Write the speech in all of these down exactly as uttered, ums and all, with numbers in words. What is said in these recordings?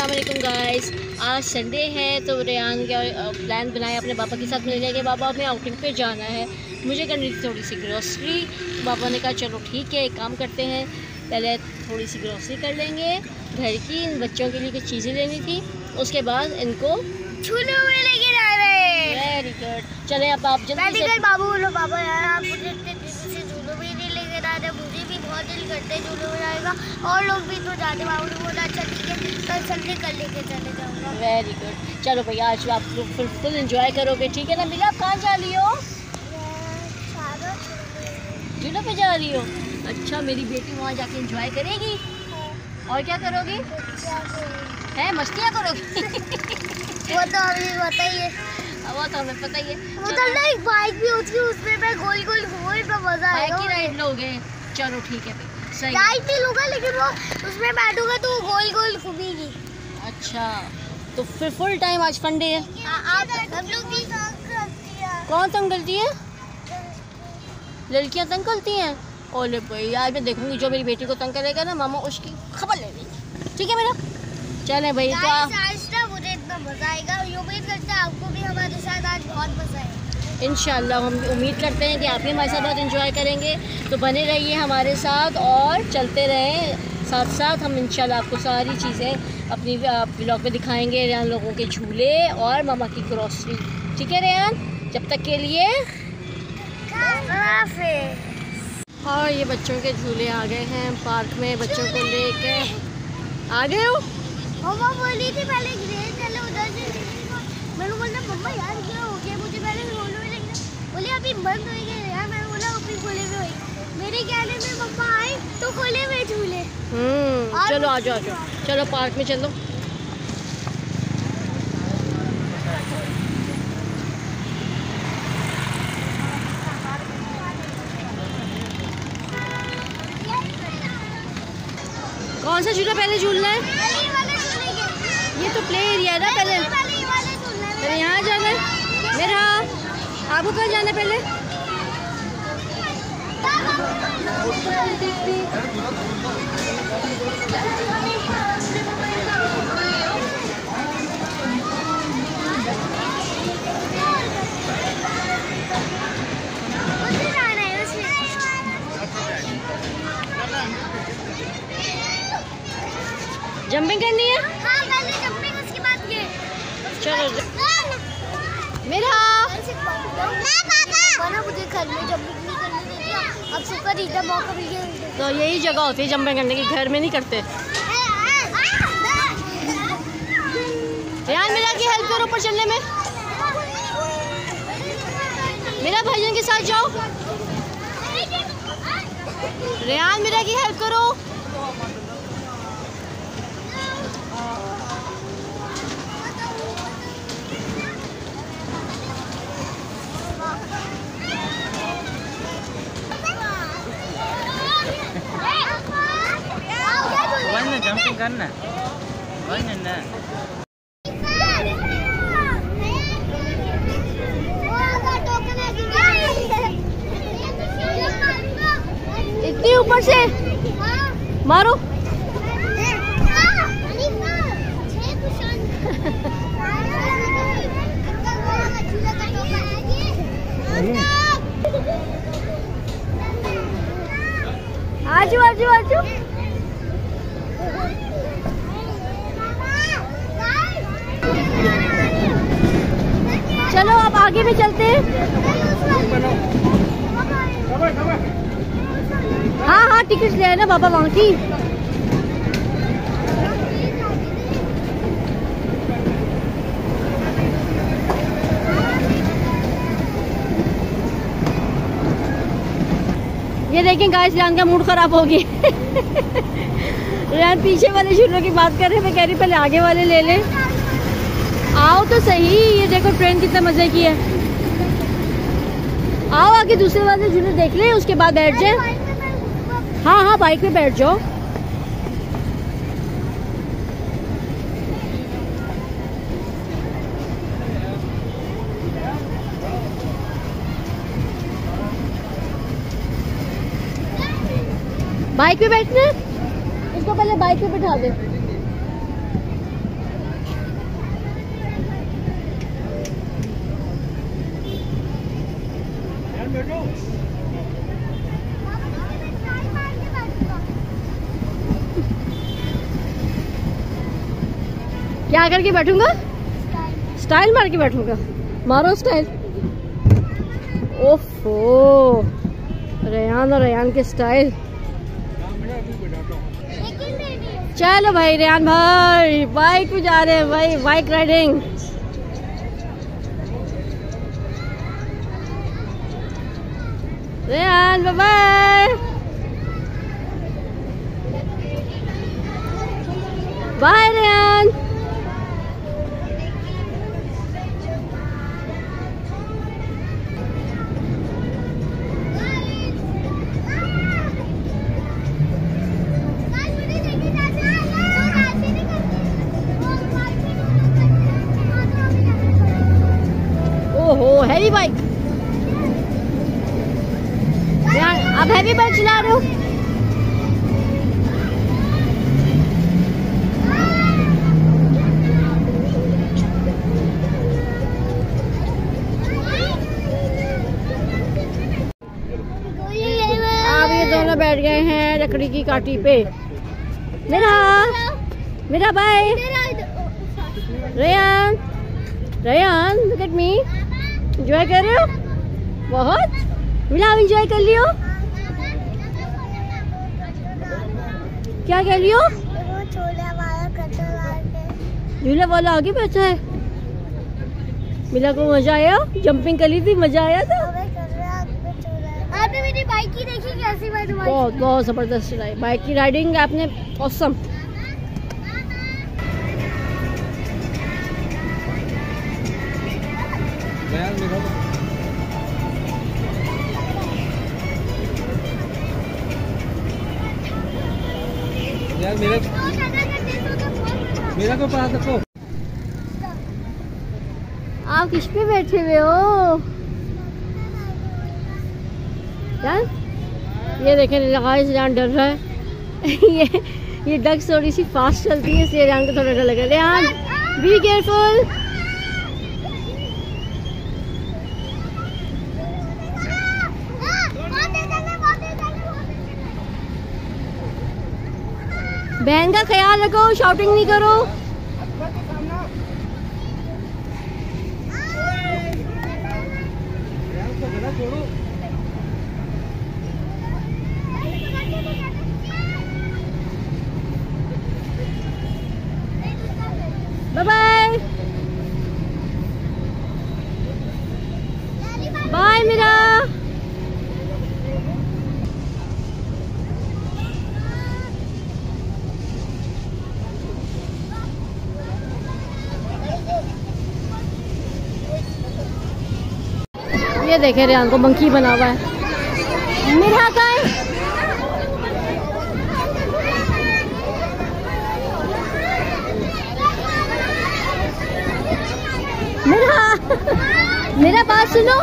अस्सलाम वालेकुम गाइस। आज संडे है तो रेहान का प्लान बनाया अपने पापा के साथ मिलने के। पापा हमें आउटिंग पे जाना है, मुझे करनी थी थोड़ी सी ग्रोसरी। पापा ने कहा चलो ठीक है, एक काम करते हैं, पहले थोड़ी सी ग्रोसरी कर लेंगे घर की। इन बच्चों के लिए कुछ चीज़ें लेनी थी, उसके बाद इनको झूलों में लेके जा रहे हैं। वेरी गुड, चले अब आप जल्दी से। बाबू बोलो पापा यार आप मुझे इतने दिन से झूलों में नहीं लेके जा रहे, मुझे भी बहुत दिल करते हैं झूलों में जाएगा और लोग भी तो जाते। बाबू ने बोला अच्छा ठीक है कल संडे कल लेके चले जाऊँगा। वेरी गुड, चलो भैया आज आप लोग फुल फुल एंजॉय करोगे, ठीक है ना। मिला आप कहाँ जा रही हो? झूलों पे जा रही हो? अच्छा, मेरी बेटी वहाँ जाके एंजॉय करेगी और क्या करोगी? है मस्तियाँ करोगी? वो तो अभी बताइए। वो तो हमें पता ही है। वो तो ना एक बाइक भी होती है, उसमें मैं गोल गोल घूमूं तो मजा आएगा। बाइक की राइड लोगे? चलो ठीक है भाई, सही। राइड नहीं लूंगा लेकिन वो उसमें बैठूंगा तो गोल गोल घूमेगी। अच्छा, तो फिर फुल टाइम आज फंडे है। आप हम लोग भी कौन तंग करती है? लड़कियां तंग करती हैं? ओले भाई आज मैं देखूंगी जो मेरी बेटी को तंग करेगा ना मामा उसकी खबर ले लेंगे, ठीक है मेरा। चले भाई तो आज ना मुझे इतना मजा आएगा, उम्मीद करते हैं आपको भी हमारे साथ आज बहुत मजा आएगा। इंशाल्लाह हम उम्मीद करते हैं कि आप भी हमारे साथ बहुत एंजॉय करेंगे, तो बने रहिए हमारे साथ और चलते रहें साथ साथ। हम इंशाल्लाह आपको सारी चीज़ें अपनी ब्लॉग में दिखाएंगे, रेहान लोगों के झूले और मामा की ग्रोसरी, ठीक है रेहान। जब तक के लिए और ये बच्चों के झूले आ गए हैं पार्क में, बच्चों को लेके आ गए हो। मम्मा बोली थी पहले ग्रेन चले उधर से, मैंने बोला मम्मा यार क्या हो गया, मुझे पहले झूलों में लेके बोले अभी बंद हो गए यार। मैंने बोला अभी खोले हुए होई, मेरे कहने में मम्मा आई तो खोले हुए झूले। हम्म चलो आ जाओ आ जाओ, चलो पार्क में चलो। कौन सा झूला पहले झूलना है? ये तो प्ले एरिया है ना, पहले पहले यहाँ जाना है। मेरा आपको कहाँ जाना है पहले? जंपिंग करनी है? हाँ पहले जंपिंग उसके बाद ये। चलो मेरा ना मुझे घर में जंपिंग नहीं करने देती, अब सुपर हीटर मौका मिल गया। तो यही जगह होती है जंपिंग करने की, घर में नहीं करते। रेहान मेरा की हेल्प करो ऊपर चलने में, मेरा भाईजान के साथ जाओ। रेहान मेरा की हेल्प करो। जंपिंग करना ना। इतनी ऊपर से मारो। आजू आजू आजू चलो अब आगे भी चलते हैं। हाँ हाँ टिकट ले आए ना बाबा वहाँ की। ये देखें गाइस, रेहान का मूड खराब हो गया। रेहान पीछे वाले झूलों की बात कर रहे हैं, मैं कह रही पहले आगे वाले ले लें। आओ तो सही, ये देखो ट्रेन कितना मजे की है। आओ आगे दूसरे वाले झूले देख ले, उसके बाद बैठ जाए। हाँ हाँ बाइक पे बैठ जाओ। बाइक पे बैठना है, इसको पहले बाइक पे बैठा दे। क्या करके बैठूंगा? स्टाइल मार के बैठूंगा। मारो स्टाइल। ओफो, रेयान और रेयान के स्टाइल। चलो भाई रेयान भाई, बाइक पे जा रहे हैं भाई, bike riding. Rayan bye bye bye Rayan. ओहो, हैवी बाइक। आप हैवी बाइक चला रहे हो? अब ये दोनों बैठ गए हैं लकड़ी की काठी पे। मेरा मेरा bye Rayan. Rayan look at me, enjoy कर रहे हो? बहुत मिला, एंजॉय कर लियो। क्या कह लियो? झूला वाला आगे बैठा है। मिला को मजा आया? जंपिंग कर ली थी, मजा आया था? आपने मेरी बाइक की देखी कैसी? बहुत बहुत जबरदस्त चलाई बाइक की राइडिंग आपने, ऑसम। यार मेरा मेरा को पास रखो। आप किस पे बैठे हुए हो यार? ये देखें लगाए रेयान डर रहा है। ये ये डक्स थोड़ी सी फास्ट चलती है, इसलिए रेयान को थोड़ा डर लगा। Rayan be careful. बहन का ख्याल रखो, शॉटिंग नहीं करो। बाय बाय बाय मेरा। ये देखे रेयान को मंकी बना हुआ है। मेरा का है? मेरा मेरा बात सुनो।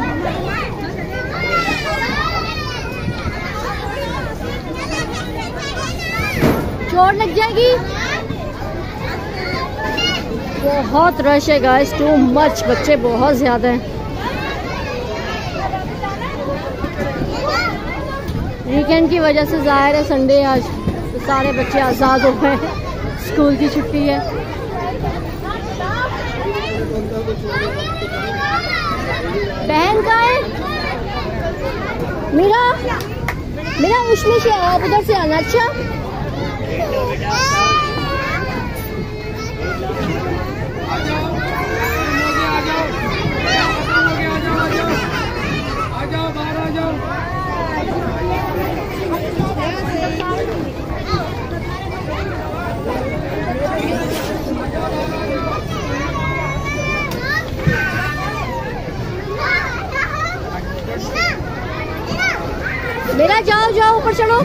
चोट लग जाएगी। बहुत रश है गाइस, टू मच, बच्चे बहुत ज्यादा हैं। वीकेंड की वजह से जाहिर है संडे आज, तो सारे बच्चे आज़ाद हो गए, स्कूल की छुट्टी है। बहन का है? मेरा मेरा उसमें से आप उधर से आना। अच्छा मेरा जाओ जाओ ऊपर चढ़ो।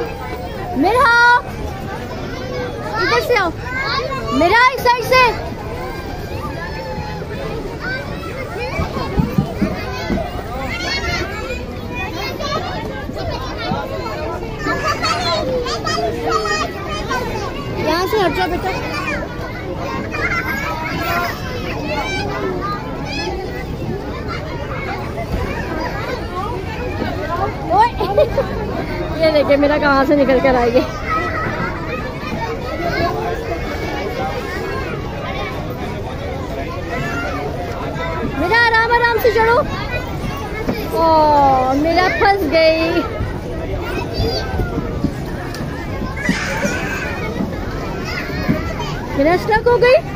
मेरा इधर से आओ, मेरा इस साइड से। ये मेरा कहाँ से निकल कर आएगी। मेरा आराम आराम से चढ़ो। ओ मेरा फंस गई। मेरा स्टक हो गई।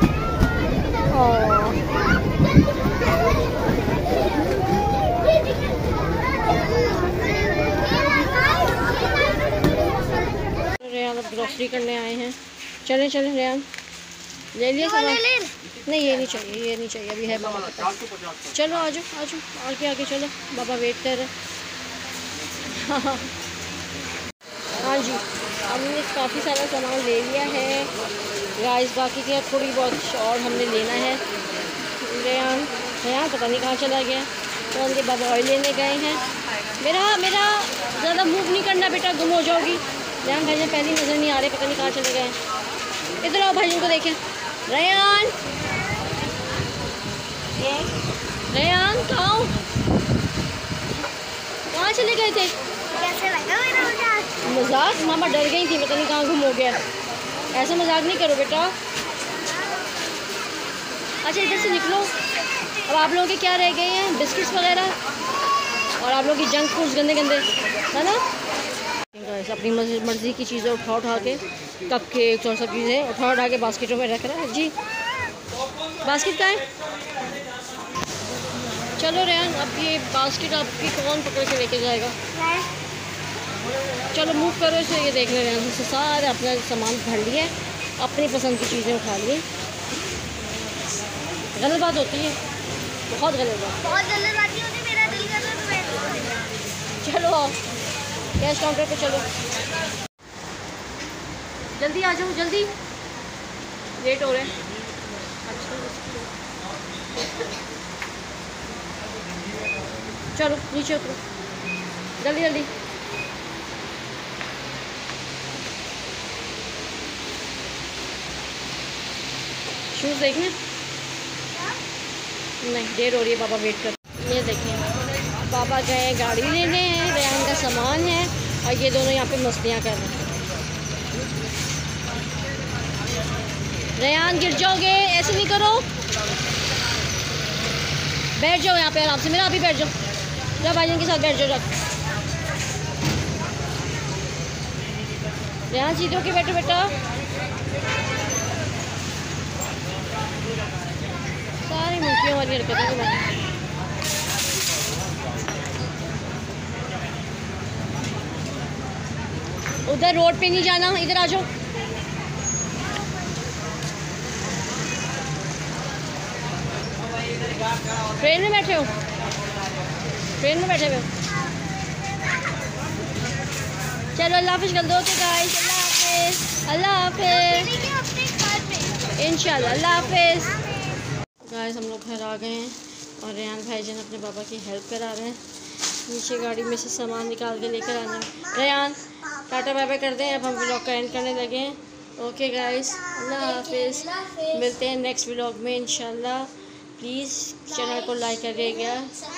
रेयान अब ग्रोसरी करने आए हैं। चलें चलें रेयान, ले लिए सामान? नहीं ये नहीं चाहिए, ये नहीं चाहिए, अभी है बाबा के पास। चलो आ जाओ आ जाओ, आगे आगे चलो, बाबा वेट कर रहे। हाँ जी, हमने काफ़ी सारा सामान ले लिया है गाइस, बाकी के थोड़ी बहुत और हमने लेना है। रेयान रेयान पता नहीं कहाँ चला गया, तो उनके बाबा ऑयल लेने गए हैं। मेरा मेरा ज़्यादा मूव नहीं करना बेटा, गुम हो जाओगी। रेयान भाई पहली नज़र नहीं आ रहे, पता नहीं कहाँ चले गए। इधर आओ भाई, को देखें। रेयान रेयान कहाँ हो? कहाँ चले गए थे? कैसे लगा मेरा मजाक? मजाक? मामा डर गई थी, पता नहीं कहाँ गुम हो गया। ऐसा मजाक नहीं करो बेटा। अच्छा इधर से निकलो। अब आप लोगों के क्या रह गए हैं? बिस्किट्स वगैरह, और आप लोगों की जंक फूड्स गंदे गंदे, है ना? अपनी मर्जी की चीज़ें उठा उठा के, कप केक्स और सब चीज़ें उठा उठा के बास्केटों में रख रहा है जी। बास्केट कहाँ है? चलो रेयान, अब ये बास्केट आपकी कौन पकड़ के लेके जाएगा? चलो मूव करो इसे, ये देख ले रेयान से सारे अपना सामान भर लिए, अपनी पसंद की चीज़ें उठा लिए। गलत बात होती है, बहुत गलत बात, बहुत गलत बात होती है। मेरा दिल कर रहा है तो चलो आओ कैश काउंटर पे, चलो जल्दी आ जाओ, जल्दी लेट हो रहे हैं। चलो नीचे उतरो, जल्दी जल्दी। शूज़ देखने? नहीं, देर हो रही है, बाबा वेट कर। ये देखें, बाबा गए गाड़ी लेने हैं, रेयान का सामान है, और ये दोनों यहाँ पे मस्तियाँ कर रहे हैं। रेयान गिर जाओगे, ऐसे नहीं करो, बैठ जाओ यहाँ पे आराम से। मेरा अभी बैठ जाओ, जब भाईजान के साथ बैठ जाओ। जब रेयान सीधे होके बैठो बेटा। सारी मुर्गियों वाली हरकतें तो उधर रोड पे नहीं जाना, इधर आ जाओ। ट्रेन में बैठे हो? ट्रेन में बैठे हुए? चलो अल्लाह हाफिज़ कर दो। ओके गाइस, अल्लाह हाफिज़, अल्लाह हाफिज़, इंशाल्लाह अल्लाह हाफिज़। गाइस हम लोग घर आ गए हैं और रेयान भाईजान अपने बाबा की हेल्प करा रहे हैं। नीचे गाड़ी में से सामान निकाल के लेकर आना। रेयान टाटा बाय बाय कर दें, अब हम व्लॉग का एंड करने लगे हैं। ओके गाइस, अल्लाह हाफिज़, मिलते हैं नेक्स्ट व्लॉग में इंशाल्लाह। प्लीज़ चैनल को लाइक करिएगा।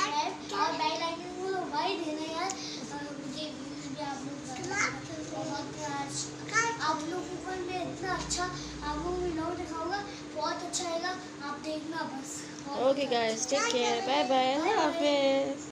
आप लोगों को मैं इतना अच्छा आपको व्लॉग दिखाऊंगा, बहुत अच्छा आएगा, आप देखना बस। Okay guys, take care, bye bye, अल्लाह हाफिज़।